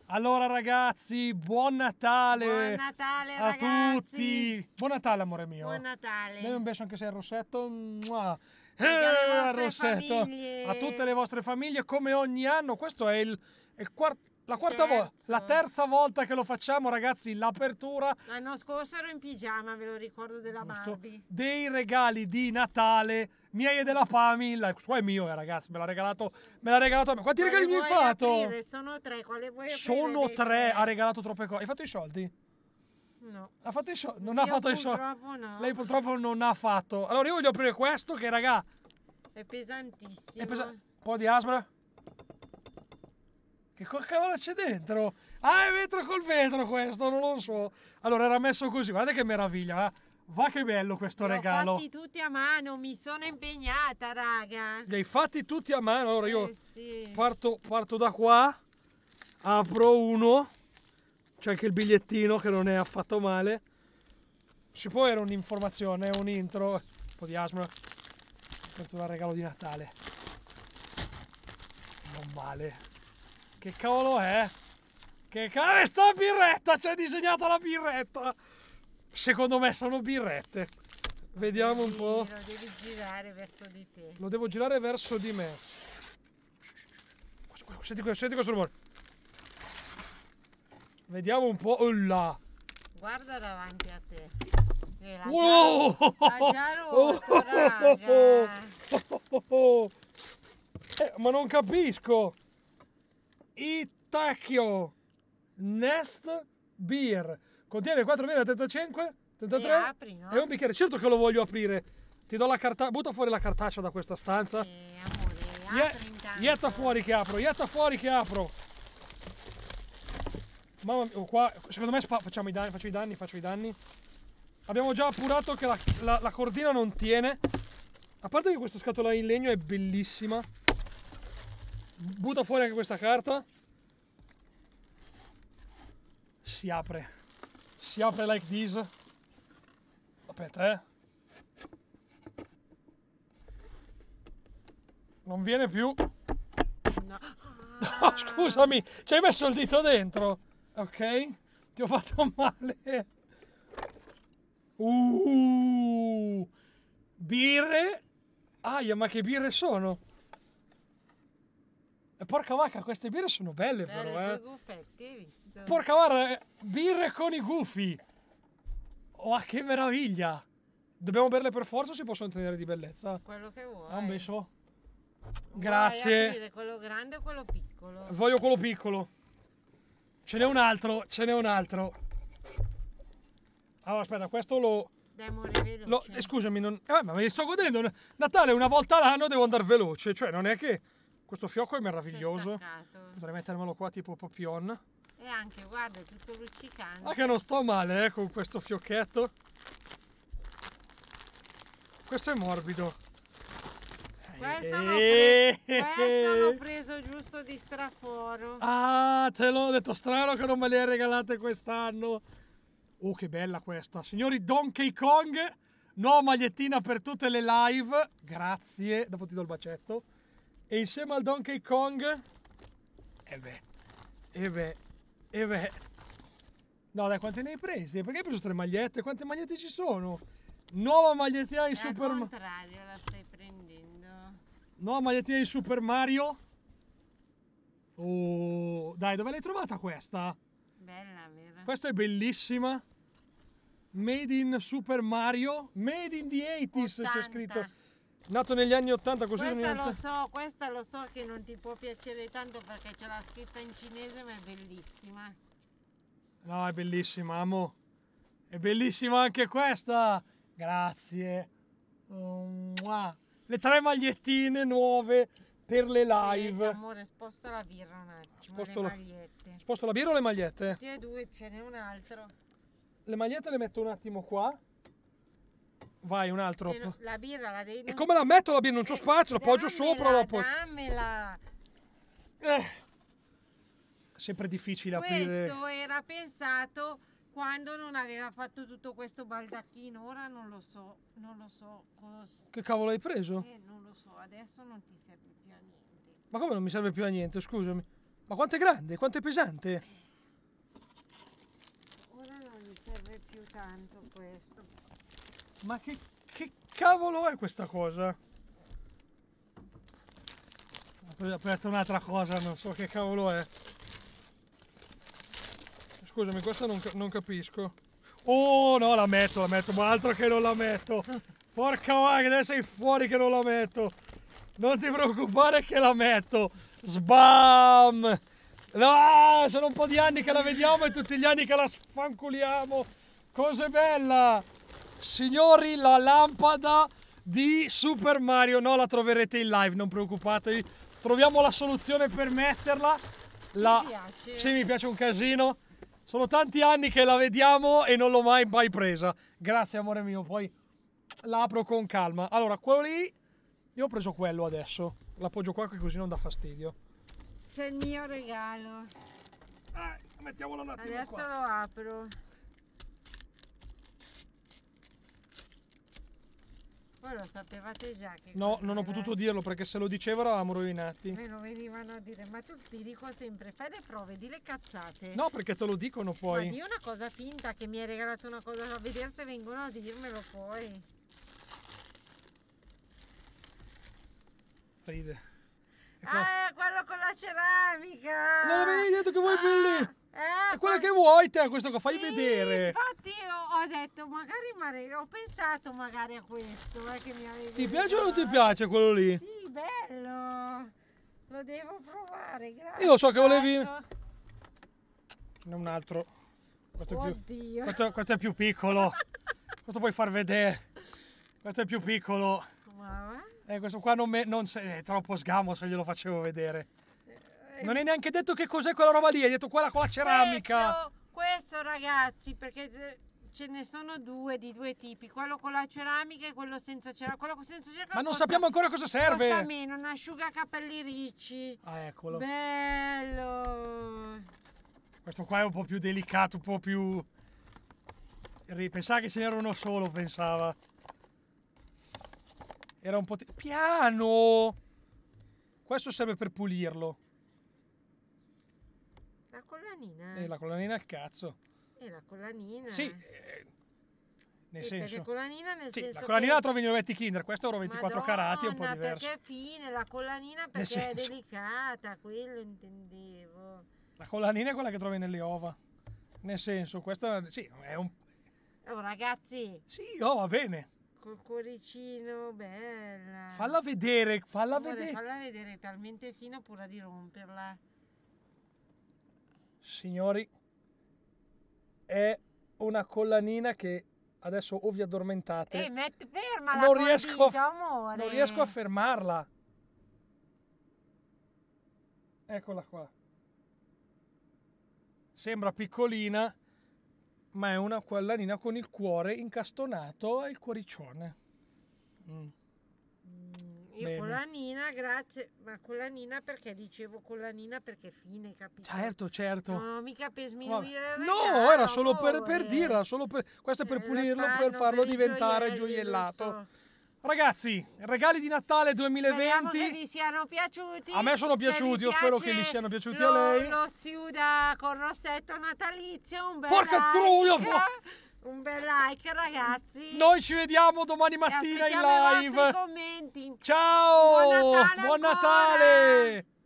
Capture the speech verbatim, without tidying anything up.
Allora ragazzi, buon Natale! Buon Natale a ragazzi! tutti! Buon Natale amore mio! Buon Natale! Dammi un bacio anche se è il rossetto. Mua. E alle il vostre famiglie. A tutte le vostre famiglie come ogni anno. Questo è il, è il quarto. La quarta volta, la terza volta che lo facciamo ragazzi, l'apertura. L'anno scorso ero in pigiama, ve lo ricordo, della Giusto. Barbie. Dei regali di Natale, miei e della Pami. Questo qua è mio eh, ragazzi, me l'ha regalato, me l'ha regalato a me. Quanti Quale regali mi hai vuoi fatto? aprire? Sono tre, quale vuoi aprire? Sono dei tre, ha regalato troppe cose. Hai fatto i soldi? No. Ha fatto i soldi? Non Io ha fatto i soldi. purtroppo no. Lei purtroppo non ha fatto. Allora io voglio aprire questo che raga È pesantissimo. è pesa- un po' di asbra. Che co- cavolo c'è dentro? Ah, è vetro col vetro questo, non lo so. Allora era messo così, guardate che meraviglia, eh? Va che bello questo Li ho regalo. fatti tutti a mano, mi sono impegnata, raga. Li hai fatti tutti a mano, allora io Eh, sì. parto, parto da qua, apro uno, c'è anche il bigliettino che non è affatto male. Si può era un'informazione, un intro, un po' di asma. Questo è un regalo di Natale. Non male. Che cavolo è? Che cavolo è sta birretta? C'è disegnata la birretta. Secondo me sono birrette. Vediamo un po'. Lo devi girare verso di te. Lo devo girare verso di me. Senti, senti questo rumore. Vediamo un po'. Oh là. Guarda davanti a te. Eh, l'ha Wow! già, l'ha già rotto, raga. Eh, ma non capisco. Itacchio Nest Beer contiene quattro birre trentacinque, trentatré E apri, no? e un bicchiere. Certo che lo voglio aprire. Ti do la carta, butta fuori la cartaccia da questa stanza. Eh, amore, Ie- apri intanto. Ietta fuori che apro, ietta fuori che apro. Mamma mia, oh, qua secondo me spa- facciamo i danni, faccio i danni, faccio i danni. Abbiamo già appurato che la, la, la cordina non tiene. A parte che questa scatola in legno è bellissima. Butta fuori anche questa carta. Si apre. Si apre like this. Aspetta, eh. Non viene più. No. No, scusami, ci hai messo il dito dentro. Ok? Ti ho fatto male. Uh, birre. Aia, ma che birre sono? E porca vacca, queste birre sono belle, Belle, però, eh. due guffetti, hai visto? Porca vacca, eh, birre con i gufi. Oh, che meraviglia. Dobbiamo berle per forza o si possono tenere di bellezza? Quello che vuoi. Ah, un bacio. Vuoi Grazie. aprire quello grande o quello piccolo? Voglio quello piccolo. Ce n'è un altro, ce n'è un altro. Allora, aspetta, questo lo... Dai, amore, veloce. lo eh, scusami, non... eh, ma me li sto godendo. Natale una volta all'anno devo andare veloce. Cioè, non è che... Questo fiocco è meraviglioso. Staccato. Potrei mettermelo qua tipo Papillon. E anche, guarda, è tutto luccicante. Ma che non sto male, eh, con questo fiocchetto. Questo è morbido. Questo l'ho Eh. pre- questo l'ho preso giusto di straforo. Ah, te l'ho detto, strano che non me le hai regalate quest'anno. Oh, che bella questa. Signori, Donkey Kong, nuova magliettina per tutte le live. Grazie, dopo ti do il bacetto. E insieme al Donkey Kong... E beh, e beh, e beh. No, dai, quante ne hai prese? Perché hai preso tre magliette? Quante magliette ci sono? Nuova magliettina di È Super al Mario. contrario, la stai prendendo. Nuova magliettina di Super Mario. Oh, dai, dove l'hai trovata questa? Bella, vero? Questa è bellissima. Made in Super Mario. Made in the ottanta c'è scritto. Nato negli anni ottanta, così Questa non lo so, questa lo so che non ti può piacere tanto perché c'è la scritta in cinese, ma è bellissima. No, è bellissima, amo. È bellissima anche questa. Grazie. Oh, mua. Le tre magliettine nuove per le live. Eh, amore, sposta la birra un attimo, Sposto le la- magliette. Sposto la birra o le magliette? Tutti e due, ce n'è un altro. Le magliette le metto un attimo qua. Vai, un altro. E no- la birra la devi... E come la metto la birra? Non c'ho spazio, la appoggio sopra, la appoggio. Dammela! Eh. Sempre difficile aprire. Questo era pensato quando non aveva fatto tutto questo baldacchino, ora non lo so, non lo so cos- Che cavolo hai preso? eh, non lo so, adesso non ti serve più a niente. Ma come non mi serve più a niente, scusami. Ma quanto è grande? Quanto è pesante? Ora non mi serve più tanto questo. Ma che, che cavolo è questa cosa? Ho aperto un'altra cosa, non so che cavolo è. Scusami, questa non, non capisco. Oh no, la metto, la metto, ma altro che non la metto. Porca vacca, adesso sei fuori che non la metto. Non ti preoccupare che la metto. Sbam! No, sono un po' di anni che la vediamo e tutti gli anni che la sfanculiamo. Cosa bella! Signori, la lampada di Super Mario. No, la troverete in live, non preoccupatevi. Troviamo la soluzione per metterla. La... Mi piace. Sì, mi piace un casino. Sono tanti anni che la vediamo e non l'ho mai, mai presa. Grazie, amore mio, poi la apro con calma. Allora, quello lì, io ho preso quello adesso. L'appoggio qua così non dà fastidio. C'è il mio regalo. Ah, mettiamolo un attimo Adesso qua. lo apro. Voi lo sapevate già che No, cos'era? non ho potuto dirlo perché se lo dicevo eravamo rovinati. Me lo venivano a dire, ma tu ti dico sempre, fai le prove, di le cazzate. No, perché te lo dicono Ma poi. di una cosa finta che mi hai regalato una cosa da vedere se vengono a dirmelo poi. Ride. E qua- Ah, quello con la ceramica! Non avevi detto che vuoi quelli? Eh, È quella que- che vuoi te, questo qua, fai Sì, vedere. Infatti ho, ho detto, magari mare- ho pensato magari a questo, eh, che mi avevi Ti piace o non ti regalato. piace quello lì? Sì, bello! Lo devo provare, grazie. Io so che volevi- Bacio. Ne un altro. Questo è più, Oddio. questo, questo è più piccolo. Questo puoi far vedere. Questo è più piccolo. Ma- Eh, questo qua non, me, non se- è troppo sgamo se glielo facevo vedere. Non hai neanche detto che cos'è quella roba lì, hai detto quella con la ceramica. Questo, questo, ragazzi, perché eh, ce ne sono due di due tipi, quello con la ceramica e quello senza ceramica. Quello senza ceramica Ma non costa- sappiamo ancora cosa Costa serve. meno, un asciugacapelli ricci. Ah, eccolo. Bello. Questo qua è un po' più delicato, un po' più... Pensava che ce n'era uno solo, pensava. Era un po'... te- Piano! Questo serve per pulirlo. La collanina. E la collanina al cazzo. E la collanina. Sì, eh, nel Sì, perché senso... collanina nel Sì, senso la collanina che... la trovi nei ovetti Kinder, questo è oro ventiquattro carati, è un po' Madonna, diverso. perché è fine, la collanina perché è senso- delicata, quello intendevo. La collanina è quella che trovi nelle ova. Nel senso, questa... Sì, è un... Oh ragazzi, Sì, oh, va bene. col cuoricino, bella. Falla vedere, falla Amore, vedere. Falla vedere, è talmente fina pure di romperla. Signori, è una collanina che adesso o vi addormentate. Ehi, metti ferma non la riesco, col dito, a, amore. non riesco a fermarla. Eccola qua. Sembra piccolina, ma è una collanina con il cuore incastonato e il cuoricione. Mm. Mm, io Bene. collanina, grazie, ma collanina perché dicevo collanina perché è fine, capito? Certo, certo. Non ho mica per Vabbè. sminuire il No, regalo, era solo per, per amore. dirla, solo per, questo è per Eh, pulirlo, lo per fanno farlo per i diventare gioielli, gioiellato. lo so. Ragazzi, regali di Natale Speriamo che duemilaventi. vi siano piaciuti. A me sono Se vi piaciuti, io spero piace che gli siano piaciuti lo, a lei. Lo ziuda con rossetto natalizio, un bel Porca like. troia, Un bel like, ragazzi. Noi ci vediamo domani E mattina in aspettiamo i live. vostri commenti. Ciao! Buon Natale Buon ancora! Natale!